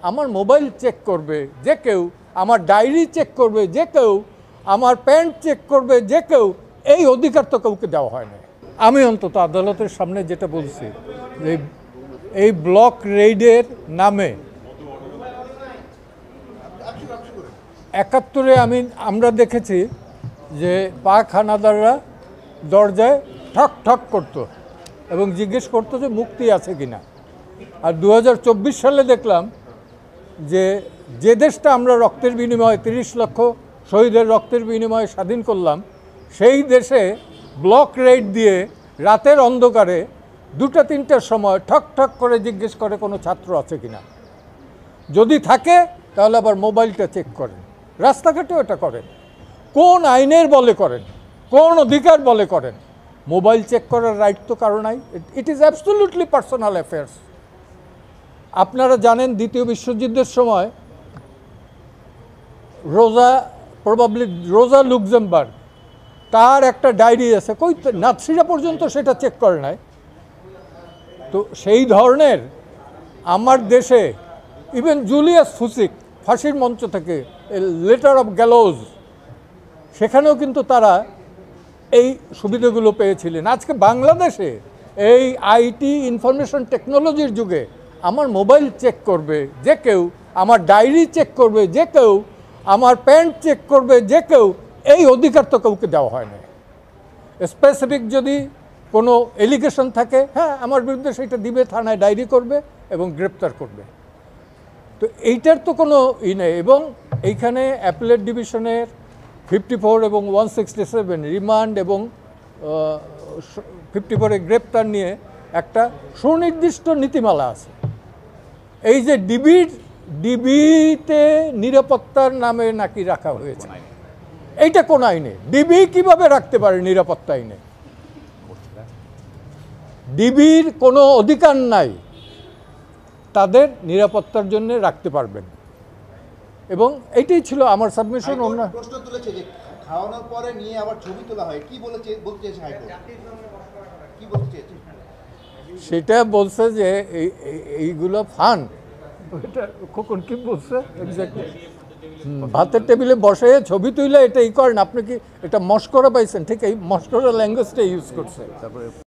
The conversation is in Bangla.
আমার মোবাইল চেক করবে যে কেউ, আমার ডায়েরি চেক করবে যে কেউ, আমার প্যান্ট চেক করবে যে কেউ, এই অধিকার তো কাউকে দেওয়া হয় না। আমি অন্তত আদালতের সামনে যেটা বলছি, এই ব্লক রেইডের নামে ৭১-এ আমরা দেখেছি যে পাক হানাদাররা দরজায় ঠক ঠক করতো এবং জিজ্ঞেস করতো যে মুক্তি আছে কিনা। আর 2024 সালে দেখলাম যে দেশটা আমরা রক্তের বিনিময়ে 30 লক্ষ শহীদের রক্তের বিনিময়ে স্বাধীন করলাম, সেই দেশে ব্লক রেইড দিয়ে রাতের অন্ধকারে 2টা-3টার সময় ঠক ঠক করে জিজ্ঞেস করে কোনো ছাত্র আছে কিনা। যদি থাকে তাহলে আবার মোবাইলটা চেক করেন, রাস্তাঘাটেও এটা করেন। কোন আইনের বলে করেন, কোন অধিকার বলে করেন? মোবাইল চেক করার রাইট তো কারো নাই। It is absolutely personal affairs. আপনারা জানেন দ্বিতীয় বিশ্বযুদ্ধের সময় রোজা লুক্সেমবার্গ, তার একটা ডায়েরি আছে, কই নাৎসিরা পর্যন্ত সেটা চেক করে নাই। তো সেই ধরনের আমার দেশে ইভেন জুলিয়াস ফুসিক ফাঁসির মঞ্চ থেকে লেটার অফ গ্যালোজ, সেখানেও কিন্তু তারা এই সুবিধাগুলো পেয়েছিলেন। আজকে বাংলাদেশে এই আইটি ইনফরমেশন টেকনোলজির যুগে আমার মোবাইল চেক করবে যে কেউ, আমার ডায়েরি চেক করবে যে কেউ, আমার প্যান্ট চেক করবে যে কেউ, এই অধিকার তো কাউকে দেওয়া হয় না। স্পেসিফিক যদি কোনো এলিগেশন থাকে, হ্যাঁ আমার বিরুদ্ধে সেটা দিবে, থানায় ডায়েরি করবে এবং গ্রেপ্তার করবে। তো এইটার তো কোনো নেই। এবং এইখানে অ্যাপেলেট ডিভিশনের 54 এবং 167 রিমান্ড এবং 54-এ গ্রেপ্তার নিয়ে একটা সুনির্দিষ্ট নীতিমালা আছে। এই যে ডিবিতে নিরাপত্তার নামে নাকি রাখা হয়েছে, এইটা কোন আইনে? ডিবি কিভাবে রাখতে পারে নিরাপত্তা আইনে? ডিবির কোনো অধিকার নাই তাদের নিরাপত্তার জন্য রাখতে পারবেন। এবং এইটাই ছিল আমার সাবমিশন। অন্য প্রশ্ন তুলেছে যে খাওয়ানোর পরে নিয়ে আবার ছবি তোলা হয়, কি বলতে চেয়েছে হাইকোর্ট? কি বলতে চেয়েছে? সেটা বলছে যে এইগুলো ফান। এটা কখন কি বলছে এক্স্যাক্টলি? ভাতের টেবিলে বসে ছবি তুলে এটা করেন, আপনি কি এটা মস্করা পাইছেন? ঠিক এই মস্করা ল্যাঙ্গুয়েজটা ইউজ করছে। তারপরে